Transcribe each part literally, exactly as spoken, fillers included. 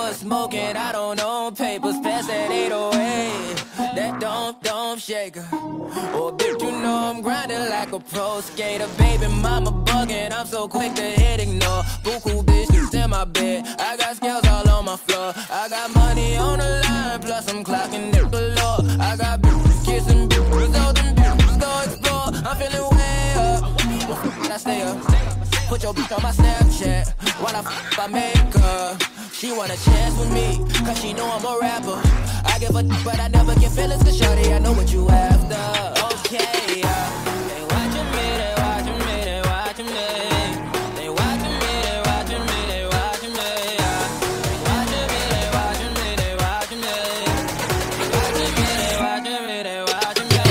was smoking, I don't own papers, pass that eight oh eight. That don't, don't shake her. Oh, bitch, you know I'm grinding like a pro skater. Baby mama bugging, I'm so quick to hit ignore. Buku bitches in my bed, I got scales all on my floor. I got money on the line, plus I'm clocking it galore. I got bitches kissing bitches, all them bitches go explore. I'm feeling way up, I stay up. Put your bitch on my Snapchat while I f*** I make her. She want a chance with me, cause she know I'm a rapper. I give a d***, but I never get feelings, cause shawty, I know what you after. Okay, yeah. They watching me, they watching me, they watching me. They watching me, they watching me, they watching me, yeah. They watching me, they watching me, they watching me. They watching me, they watching me, they watching me.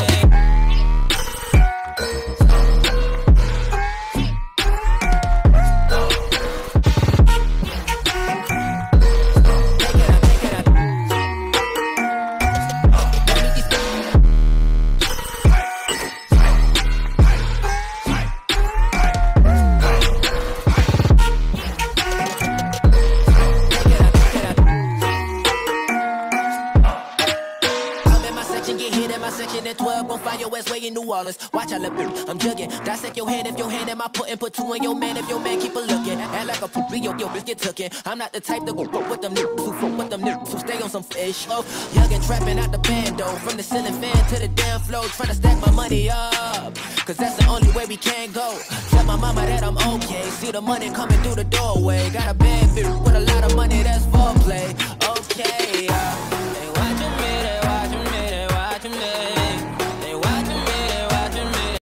In New Orleans, watch I look, I'm jugging. Dissect your hand if your hand am I putting, put two in your man if your man keep a looking. Act like a poopy, yo, yo, bitch get tookin'. I'm not the type to go fuck with them niggas who fuck with them niggas who stay on some fish. Oh, young and trapping out the bando, from the ceiling fan to the damn floor, trying to stack my money up, cause that's the only way we can go. Tell my mama that I'm okay, see the money coming through the doorway. Got a bad bitch with a lot of money, that's foreplay. Okay, uh,